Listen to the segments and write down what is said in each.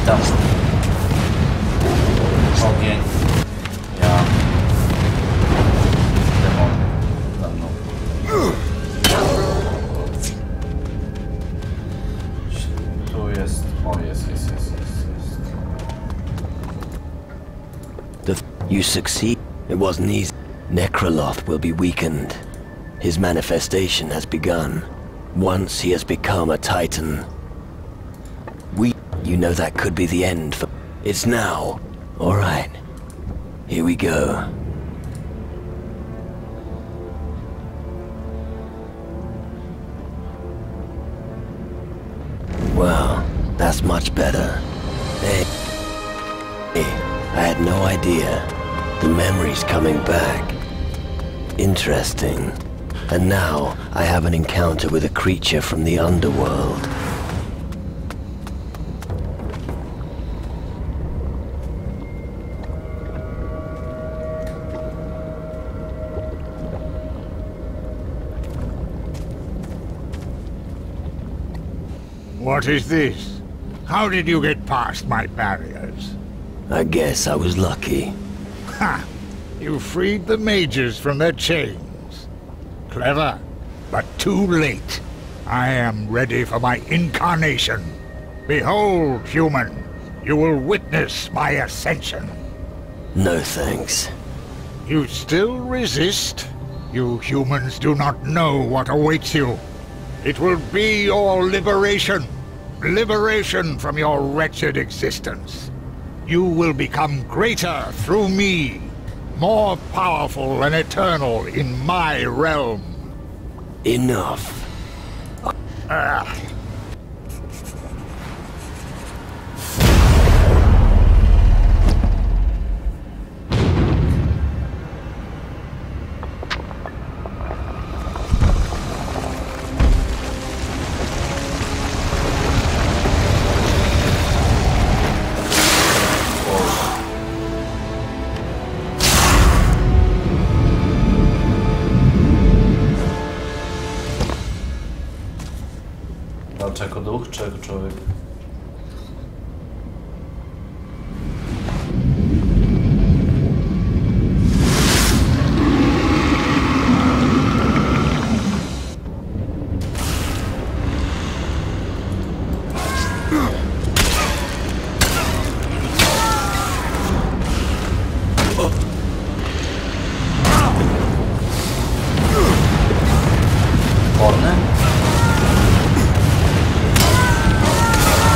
tam. Ogień. Ja. Demon. Za mną. Tu jest. O, jest. You succeed. It wasn't easy. Necroloth will be weakened. His manifestation has begun. Once he has become a Titan. You know that could be the end for... It's now. Alright. Here we go. Well, that's much better. Hey, I had no idea. The memory's coming back. Interesting. And now, I have an encounter with a creature from the underworld. What is this? How did you get past my barriers? I guess I was lucky. Ha! You freed the mages from their chains. Clever, but too late. I am ready for my incarnation. Behold, human, you will witness my ascension. No thanks. You still resist? You humans do not know what awaits you. It will be your liberation. Liberation from your wretched existence. You will become greater through me. More powerful and eternal in my realm. Enough. Walczy jako duch, czy jako człowiek? Porny?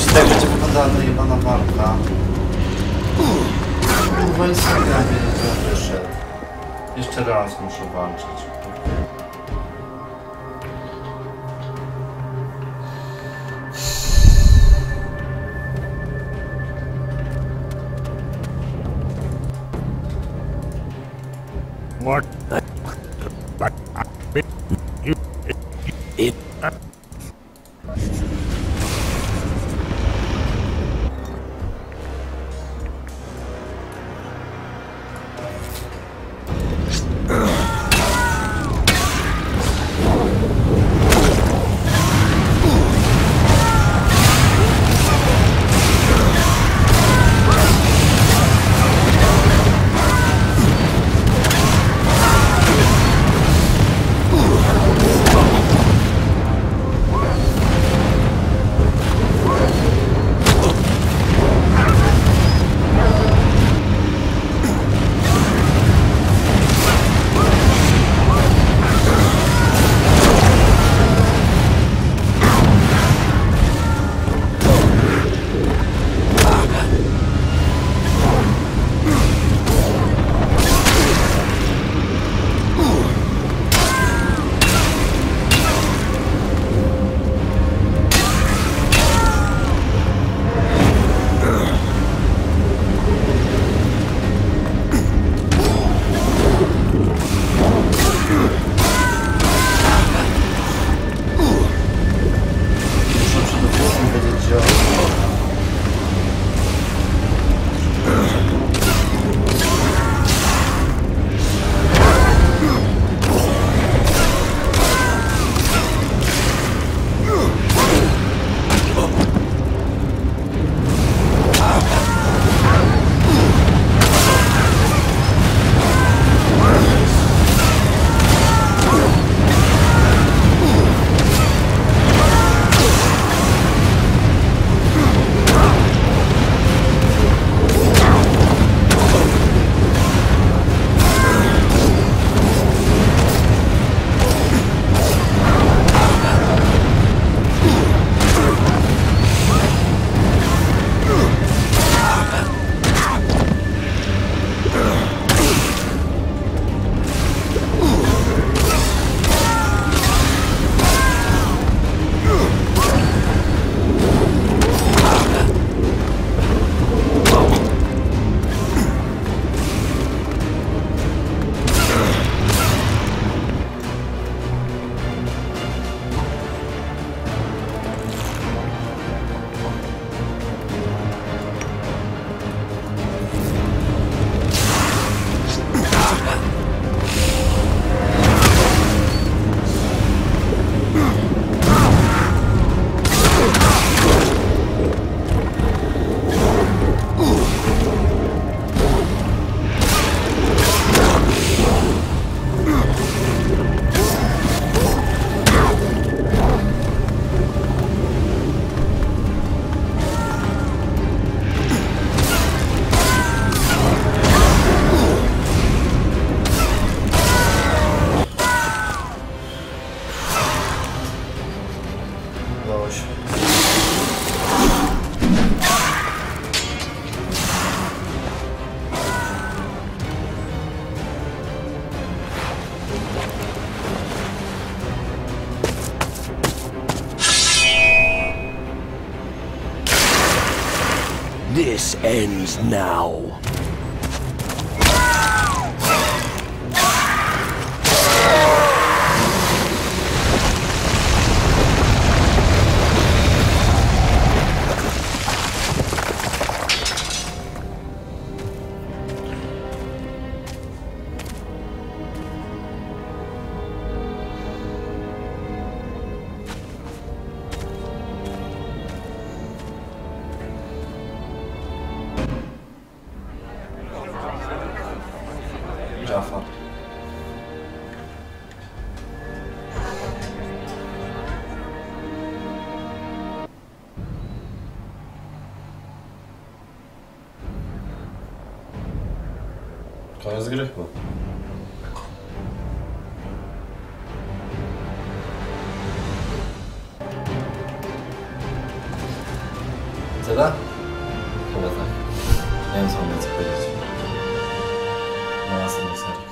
Tak będzie wyglądała ta jebana walka. Kurwa, Instagram wiedzieć, że wyszedł. Jeszcze raz muszę walczyć. What? But you. It... This ends now. Jaffa. Koniec gry chyba. tyle? Chyba tak. Nie wiem, co mam więcej powiedzieć. Na następnej serii.